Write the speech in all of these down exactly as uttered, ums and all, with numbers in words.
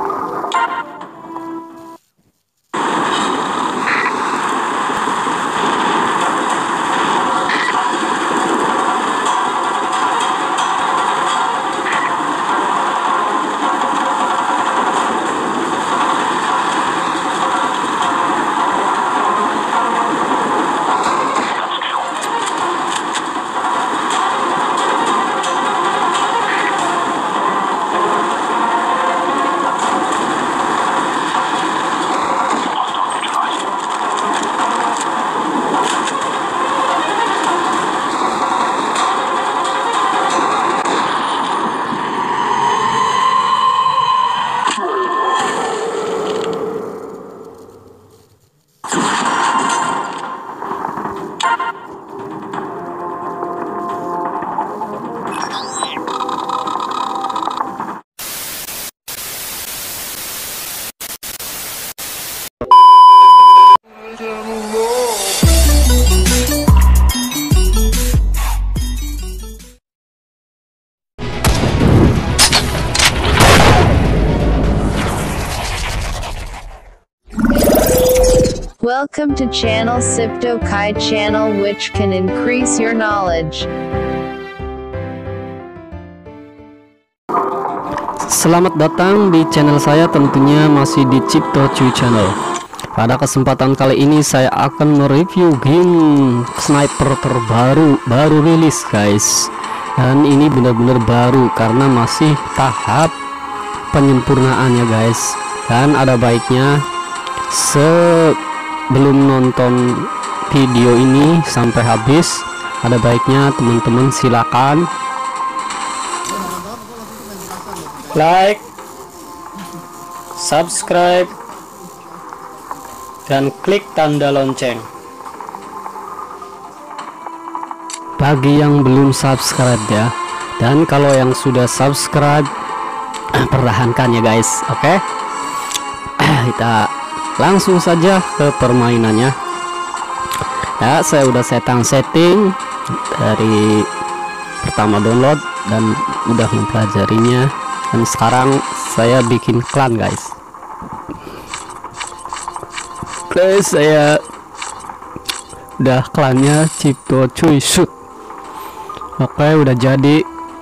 Welcome to channel Sipto Kai channel, which can increase your knowledge. Selamat datang di channel saya, tentunya masih di Cipto Cuy Channel. Pada kesempatan kali ini saya akan mereview game sniper terbaru, baru rilis guys. Dan ini benar-benar baru karena masih tahap penyempurnaannya guys. Dan ada baiknya sebelum nonton video ini sampai habis, ada baiknya teman-teman silakan like, subscribe, dan klik tanda lonceng bagi yang belum subscribe ya. Dan kalau yang sudah subscribe, pertahankan ya guys. Oke, kita langsung saja ke permainannya ya. Saya udah setting setting dari pertama download dan udah mempelajarinya, dan sekarang saya bikin klan guys. Oke, saya udah klannya Cipto Cuy Shoot. Oke, udah jadi.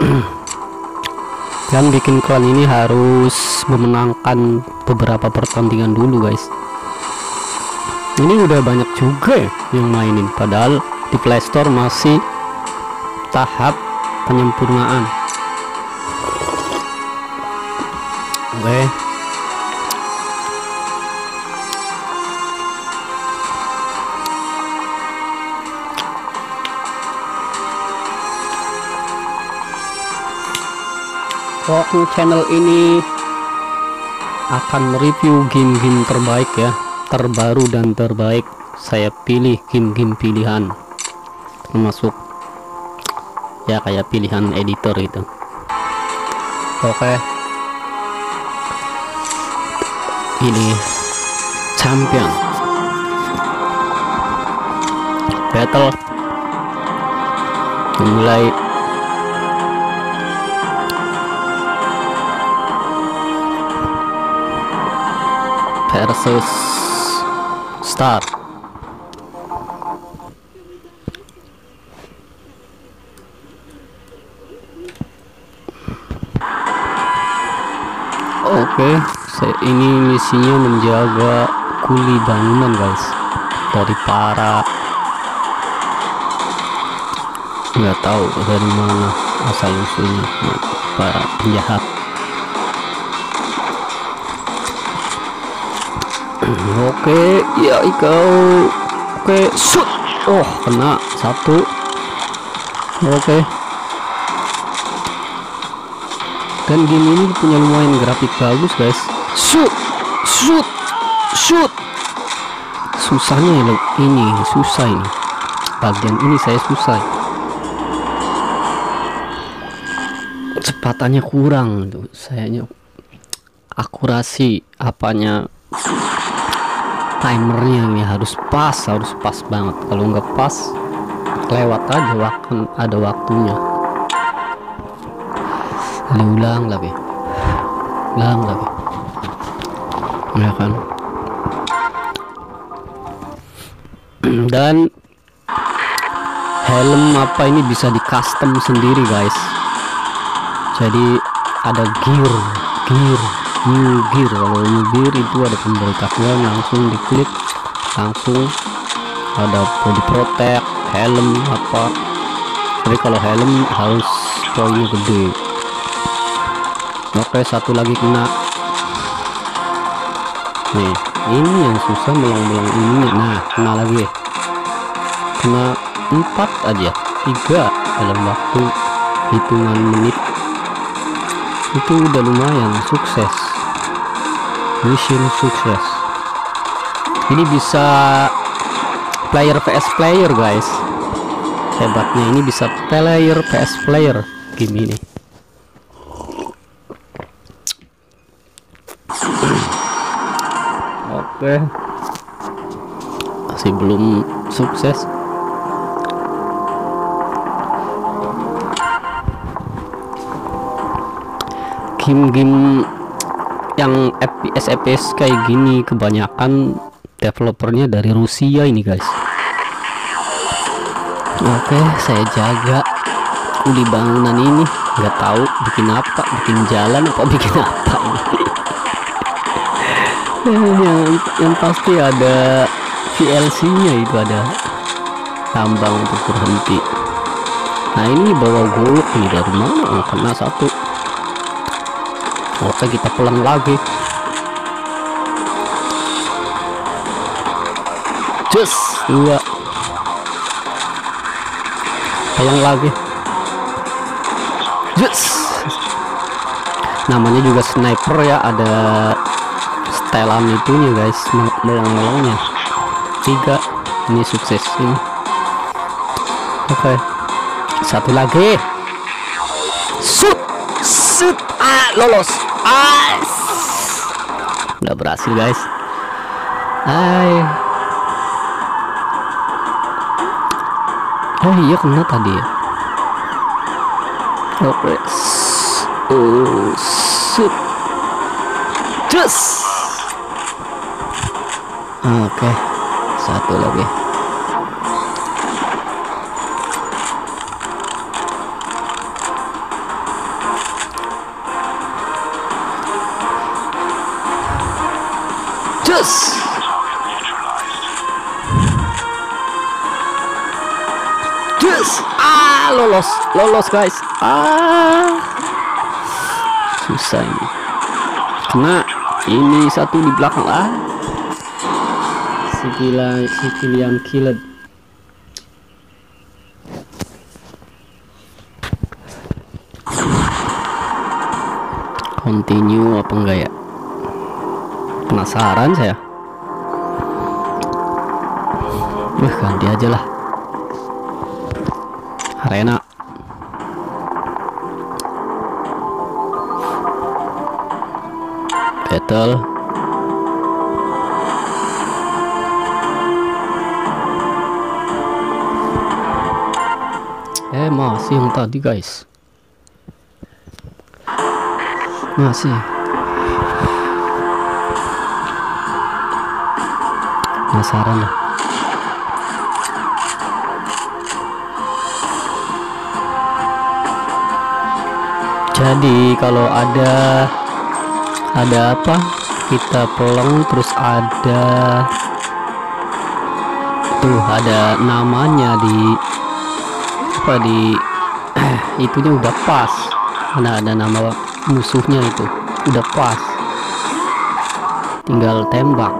Dan bikin klan ini harus memenangkan beberapa pertandingan dulu guys. Ini udah banyak juga ya yang mainin, padahal di Play Store masih tahap penyempurnaan. Oke, Waktu channel ini akan mereview game-game terbaik ya, terbaru dan terbaik. Saya pilih game-game pilihan, termasuk ya kayak pilihan editor itu. Oke, ini champion battle mulai. Versus start. Oke, saya ini misinya menjaga kuli bangunan guys, dari para nggak tahu dari mana asal usulnya para penjahat. Oke, ya kau. Oke, shoot. Oh, kena satu. Oke. Dan game ini punya lumayan grafik bagus guys. Shoot, shoot, shoot. Susahnya ya, ini susah ini. Bagian ini saya susah. Kecepatannya kurang tuh. Sayanya akurasi apanya, timernya ini harus pas, harus pas banget. Kalau nggak pas, lewat aja waktu, ada waktunya. Diulang lagi, ulang lagi. ya kan. Dan helm apa ini bisa di custom sendiri guys. Jadi ada gear gear new gear. Kalau new gear itu ada pemberitahuan, langsung diklik, langsung ada body protect, helm apa. Tapi kalau helm harus poinnya gede. Oke, satu lagi kena. Nih, ini yang susah melang-melang ini. Nah, kena lagi. Kena empat aja, tiga dalam waktu hitungan menit. Itu udah lumayan, sukses. Mission sukses. Ini bisa player vs player guys. Hebatnya ini bisa player vs player game ini. Oke, masih belum sukses. Game-game yang F P S F P S kayak gini kebanyakan developernya dari Rusia ini guys. Oke, saya jaga di bangunan ini, nggak tahu bikin apa, bikin jalan apa bikin apa ini. yang, yang pasti ada V L C-nya, itu ada tambang untuk berhenti. Nah ini bawa golok nih, dari mana? Oh, kena satu. Oke, kita pulang lagi. Just dua. Pulang lagi. Just. Namanya juga sniper ya, ada setelan itunya guys, melang-melangnya. Tiga. Ini sukses ini. Oke. Satu lagi. Shoot. Shoot. Ah, lolos. Ah, udah berhasil guys. Hai. Oh iya, kena tadi ya. Oke. Oh, shoot. Just. Oke, satu lagi. Just. Just. Ah, lolos, lolos guys. Ah, susah ini. Kena ini satu di belakang. Ah, si gila, si Kilian killer. Continue apa enggak ya? Penasaran saya. Wah, ganti aja lah. Arena. Battle. Eh, masih yang tadi guys. Masih. Penasaran lah. Jadi kalau ada ada apa, kita peleng terus ada tuh ada namanya di apa di eh, itunya udah pas. Mana ada nama musuhnya itu udah pas, tinggal tembak.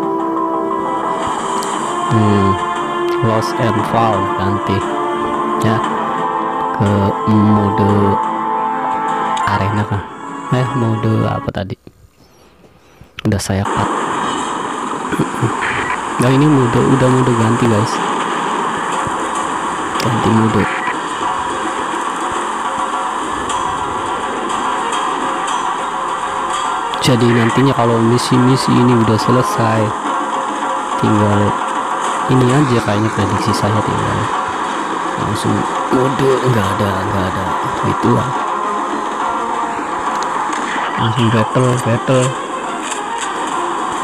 hmm, Lost and Found ganti ya ke mode arena kan. Eh, mode apa tadi udah saya cut. Nah ini mode udah mode ganti guys, ganti mode. Jadi nantinya kalau misi-misi ini udah selesai, tinggal ini aja kayaknya prediksi saya, tinggal langsung mode enggak ada enggak ada itu lah, langsung battle battle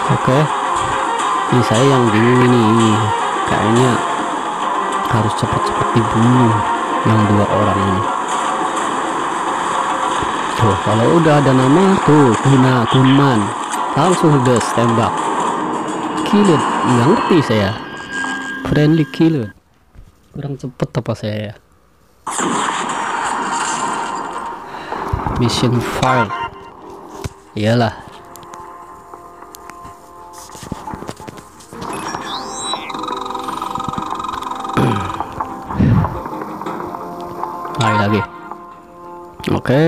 Oke, ini saya yang bingung ini, ini kayaknya harus cepat-cepat dibunuh yang dua orang ini. Tuh kalau udah ada nama tuh guna Gunman langsung des tembak killer, nggak ngerti saya friendly killer, kurang cepet apa saya ya. Mission file iyalah. Lagi lagi oke. Okay.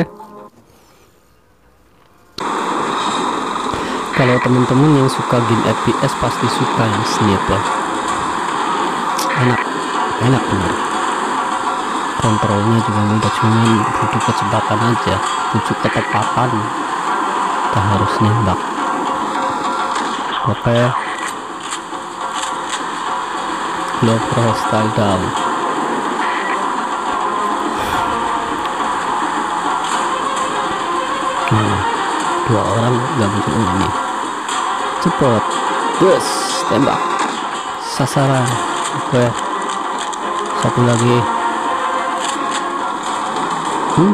Kalau teman-teman yang suka game F P S pasti suka yang sniper, enak enak bener, kontrolnya juga mudah, cuman butuh kecepatan aja, butuh ketepatan, kita harus nembak. Oke, love hostile down. Nah, dua orang gak muncul ini, cepet terus tembak sasaran. Oke, satu lagi. hmm?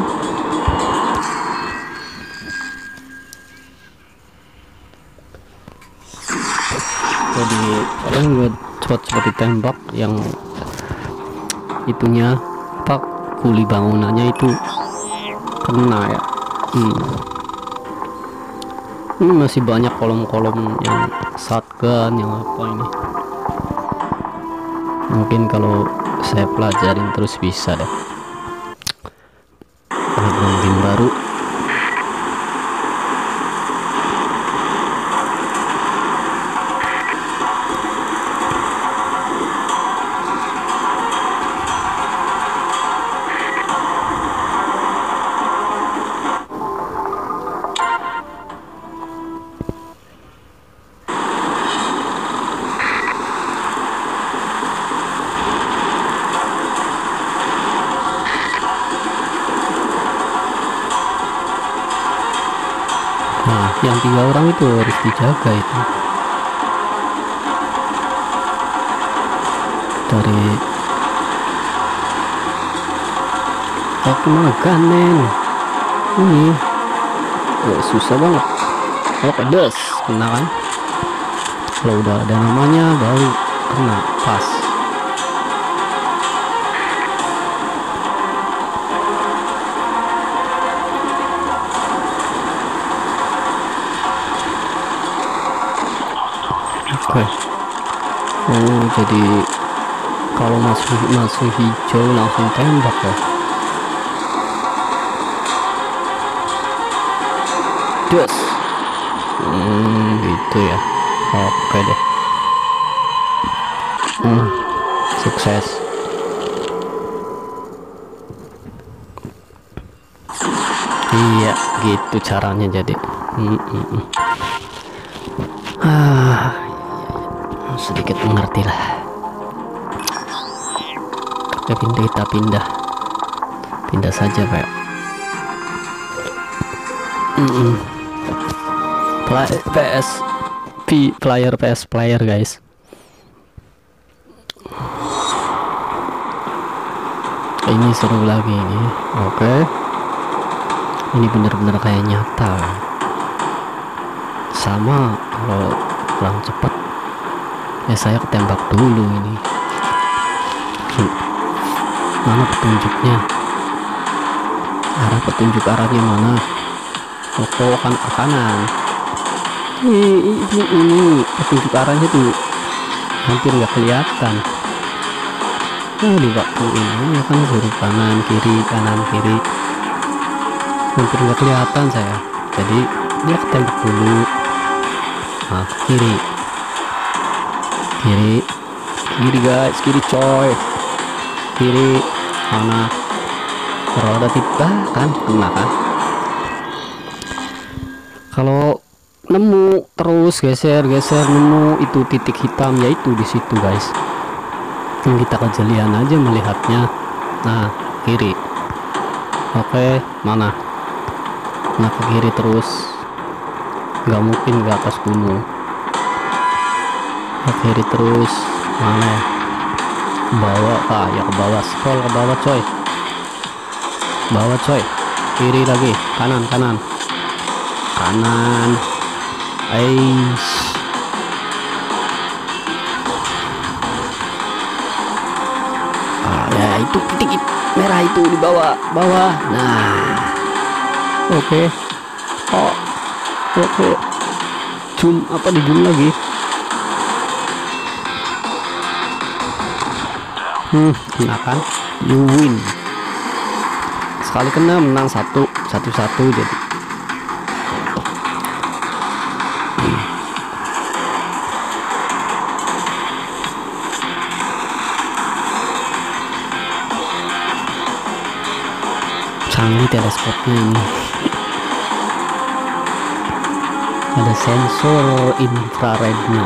Jadi kalian buat cepat-cepat ditembak, yang itunya apa, kuli bangunannya itu kena ya. hmm. Ini masih banyak kolom-kolom yang shotgun, yang apa ini. Mungkin kalau saya pelajarin terus bisa deh. Mungkin baru. Nah, yang tiga orang itu harus dijaga itu. Dari aku mana ganen ini, oh, susah banget. Oke, des kena kan. Kalau udah ada namanya baru kena pas. Oke. Oh, jadi kalau masuk masuk hijau langsung tembak ya. Des. Hmm, gitu ya. Oke deh. Hmm, sukses. Iya, gitu caranya jadi. Hmm, hmm, hmm. Ah, sedikit mengerti lah. Kita pindah, kita pindah pindah saja Pak. mm -mm. P S P player P S player guys. Ini seru lagi ini. Oke, ini bener-bener kayak nyata. Sama kalau kurang cepat ya saya ketembak dulu ini. hmm. Mana petunjuknya, arah petunjuk arahnya mana? Oh, kan ke kanan. Ini, ini, ini petunjuk arahnya tuh hampir nggak kelihatan. Nah, di waktu ini ya kan suruh kanan kiri kanan kiri, hampir nggak kelihatan saya. Jadi dia ketembak dulu. Nah, kiri kiri kiri guys, kiri coy, kiri mana roda tiba kan, kena kan. Kalau nemu terus geser geser nemu itu titik hitam, yaitu di situ guys, yang kita kejelian aja melihatnya. Nah, kiri. Oke, mana nah ke kiri terus, nggak mungkin ke atas gunung. ke kiri terus. Mana ya? Bawah, ah ya ke bawah, scroll ke bawah coy, bawah coy, kiri lagi, kanan kanan kanan, Ais. Ah ya itu titik merah itu di bawah bawah. Nah oke okay. Oh oke okay. Zoom apa di zoom lagi. Hmm, kena kan? You win. Sekali kena menang satu, satu satu jadi. Hmm. Canggih teleskopnya ini. Ada sensor infrarednya.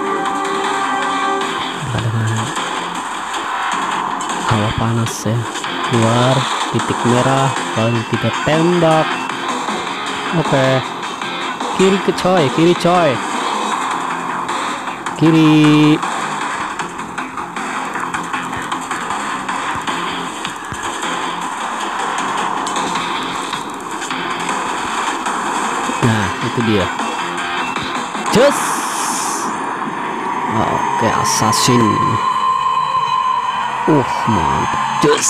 Ada hawa panas ya, keluar titik merah baru kita tembak. Oke okay. Kiri ke coy, kiri coy, kiri. Nah itu dia, just oke okay, assassin. Uh mantap, just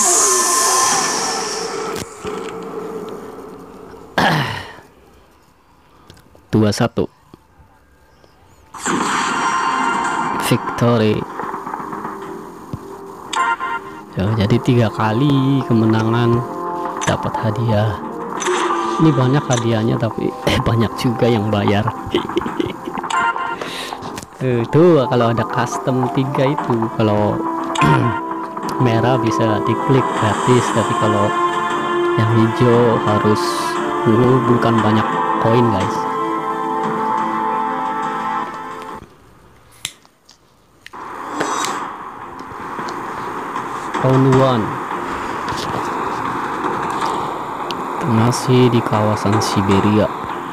dua satu victory. Ya, jadi tiga kali kemenangan dapat hadiah. Ini banyak hadiahnya tapi eh, banyak juga yang bayar. Itu kalau ada custom tiga itu, kalau merah bisa diklik gratis, tapi kalau yang hijau harus mengumpulkan banyak koin guys. Round one masih di kawasan Siberia.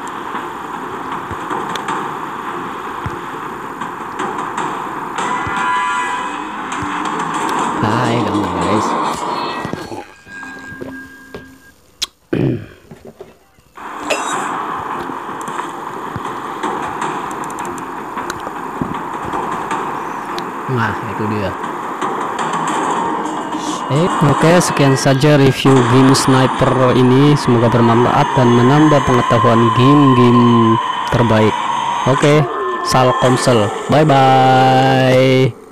Hai kamu guys. Nah itu dia. Eh, Oke okay, sekian saja review game sniper ini, semoga bermanfaat dan menambah pengetahuan game-game terbaik. Oke okay, Salkomsel, bye bye.